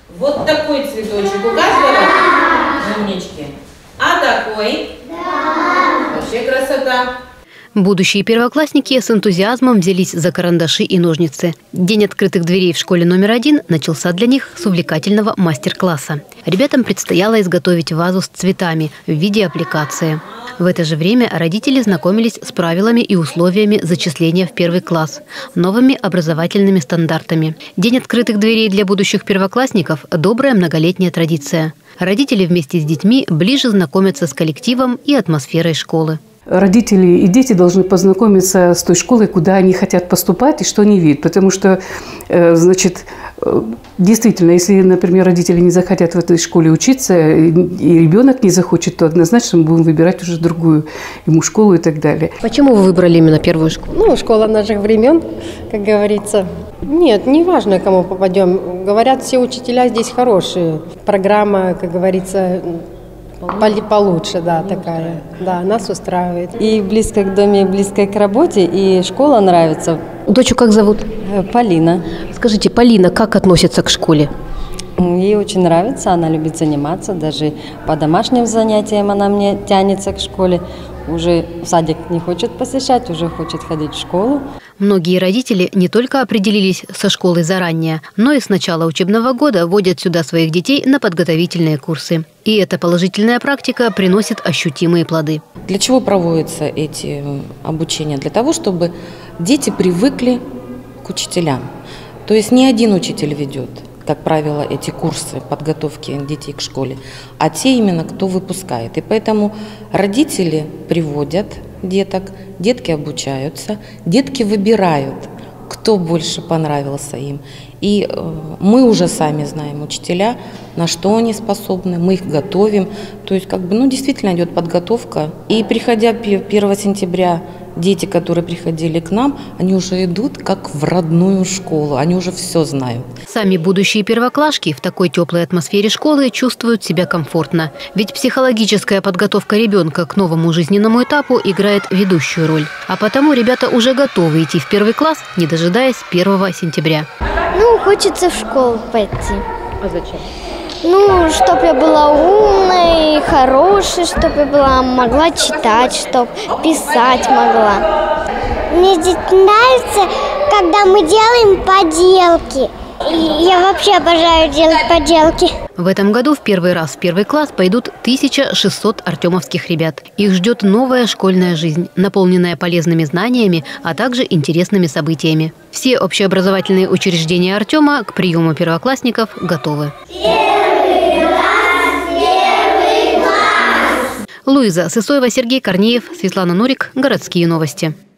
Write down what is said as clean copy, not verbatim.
Вот такой цветочек у каждого? Умнички. А такой? Да. Вообще красота. Будущие первоклассники с энтузиазмом взялись за карандаши и ножницы. День открытых дверей в школе номер 1 начался для них с увлекательного мастер-класса. Ребятам предстояло изготовить вазу с цветами в виде аппликации. В это же время родители знакомились с правилами и условиями зачисления в первый класс, новыми образовательными стандартами. День открытых дверей для будущих первоклассников – добрая многолетняя традиция. Родители вместе с детьми ближе знакомятся с коллективом и атмосферой школы. Родители и дети должны познакомиться с той школой, куда они хотят поступать и что они видят. Потому что, значит, действительно, если, например, родители не захотят в этой школе учиться, и ребенок не захочет, то однозначно мы будем выбирать уже другую ему школу и так далее. Почему вы выбрали именно первую школу? Ну, школа наших времен, как говорится. Нет, не важно, кому попадем. Говорят, все учителя здесь хорошие. Программа, как говорится, получше, да, такая. Да, нас устраивает. И близко к доме, близко к работе, и школа нравится. Дочу как зовут? Полина. Скажите, Полина как относится к школе? Ей очень нравится, она любит заниматься, даже по домашним занятиям она мне тянется к школе. Уже в садик не хочет посещать, уже хочет ходить в школу. Многие родители не только определились со школой заранее, но и с начала учебного года водят сюда своих детей на подготовительные курсы. И эта положительная практика приносит ощутимые плоды. Для чего проводятся эти обучения? Для того, чтобы дети привыкли к учителям. То есть не один учитель ведет, как правило, эти курсы подготовки детей к школе, а те именно, кто выпускает. И поэтому родители приводят деток, детки обучаются, детки выбирают, кто больше понравился им. И мы уже сами знаем, учителя, на что они способны, мы их готовим. То есть, действительно идет подготовка. И приходя 1 сентября, дети, которые приходили к нам, они уже идут как в родную школу, они уже все знают. Сами будущие первоклашки в такой теплой атмосфере школы чувствуют себя комфортно. Ведь психологическая подготовка ребенка к новому жизненному этапу играет ведущую роль. А потому ребята уже готовы идти в первый класс, не дожидаясь 1 сентября. Хочется в школу пойти. А зачем? Чтобы я была умной, хорошей, чтобы я могла читать, чтобы писать могла. Мне здесь нравится, когда мы делаем поделки. И я вообще обожаю делать поделки. В этом году в первый раз в первый класс пойдут 1600 артемовских ребят. Их ждет новая школьная жизнь, наполненная полезными знаниями, а также интересными событиями. Все общеобразовательные учреждения Артема к приему первоклассников готовы. Луиза Сысоева, Сергей Корнеев, Светлана Нурик. Городские новости.